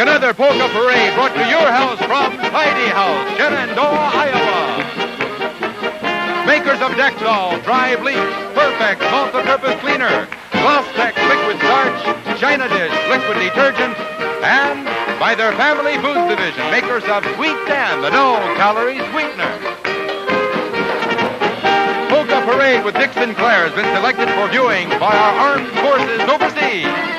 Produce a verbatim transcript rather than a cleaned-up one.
Another Polka Parade brought to your house from Tidy House, Shenandoah, Iowa. Makers of Dexol, Dry Bleach, Perfect, Multi-Purpose Cleaner, Gloss-Tex Liquid Starch, China Dish, Liquid Detergent, and by their Family Foods Division, makers of Sweet Dan, the no-calorie sweetener. Polka Parade with Dick Sinclair has been selected for viewing by our armed forces overseas.